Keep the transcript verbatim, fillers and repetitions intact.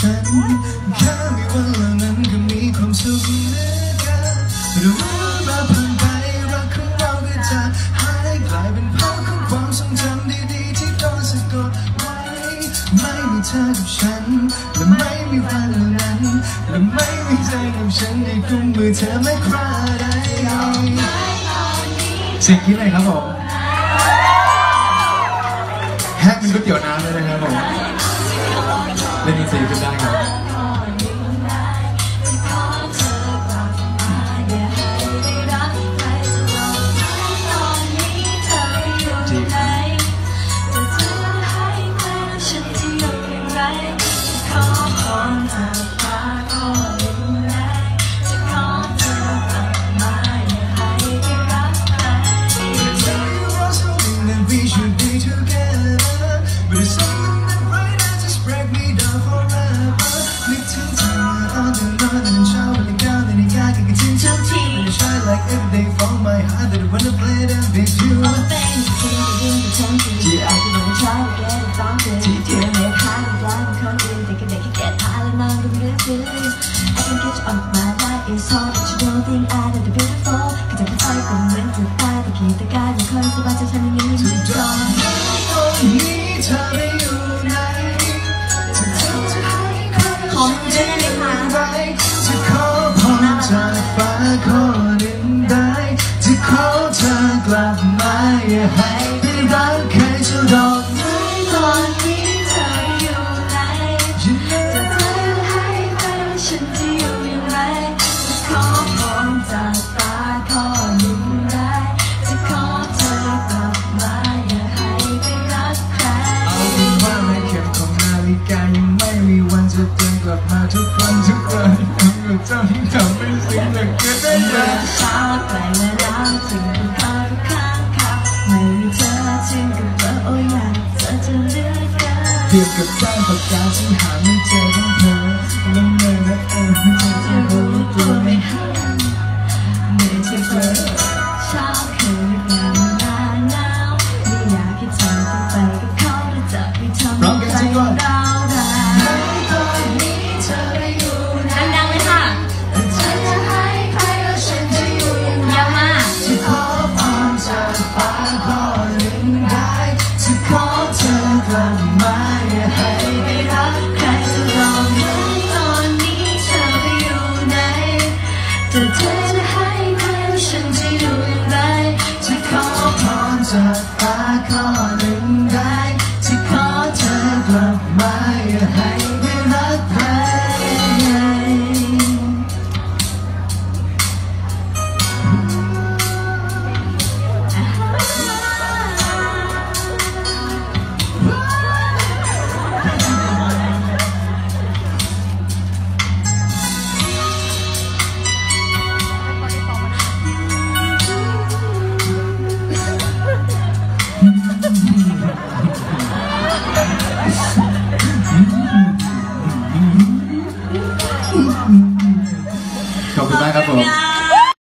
ฉันแค่มีวันเหล่านั้นก็มีความสุขเหลือเกินหรือว่าเราผ่านไปรักของเราก็จะหายกลายเป็นภาพของความทรงจำดีๆที่โดนสะกดไว้ไม่มีเธอกับฉันและไม่มีวันเหล่านั้นและไม่มีใจกับฉันในกุมมือเธอไม่คราใดสิ่งที่ไหนครับผมแฮกมีก๋วยเตี๋ยวน้ำด้วยนะครับผมเล่นดนตรีขึ้นได้ครับLike every day from my heart that I wanna play them with you. Oh baby,ที่อาจจะไม่ใช่แค่ต้องเจอที่เธอไม่ค้างยากคนอื่นแต่ก็ได้แค่แก้ผ้าและนอนดูเรื่องซื้อ I can catch on my life is hard but you don't think I know the beautiful ก็จะไม่ค่อยก็เหมือนจะตายแต่คิดแต่กายไม่ค่อยสบายจะทำยังไงไม่ก่อนตอนนี้เธอไปอยู่ไหนจะทำจะให้ใครของเธอได้ไหมจะขอพรจากฟ้าขอจะขอเธอกลับมาอย่าให้ได้รักใครจะดอกไม้ตอนนี้เธออยู่ไหนจะเธอให้ใครฉันจะอยู่อย่างไรจะขอพรจากฟ้าขอหนึ่งได้จะขอเธอกลับมาอย่าให้ได้รักใครเอาเป็นว่าในเข็มของนาฬิกายังไม่มีวันจะเตือนกลับมาทุกวันทุกวันเราจำทำเป็นสิ่งเหลือเกินได้เลยเช้าไกลเวลาถึงคุณค่าทุกข้างข่าวไม่มีเธอจึงกับว่าโอ้ยอยากเธอจะเลือกกันเทียบกับแก้มปากกาที่หาไม่เจอทั้งเธอและเมื่อและเออไม่เจอเธอรู้ตัวไม่หันเมื่อเธอเจอเช้าคืนกลางหน้าหนาวไม่อยากให้เธอต้องไปกับเขาและจะไปทำให้ใจเราได้ตอนนี้เธอไปอยู่ดังๆเลยค่ะจะให้ใครแล้วฉันจะอยู่อย่างไรจะขอพรจากฟ้าขอหนึ่งได้จะขอเธอกลับมาอย่าให้ได้รักใครจะลองไหมตอนนี้เธอไปอยู่ไหนจะเธอจะให้ใครแล้วฉันจะอยู่อย่างไรจะขอพรจากฟ้าขอหนึ่งได้จะขอเธอกลับมาอย่าให้ได้รักใครขอบคุณมากครับผม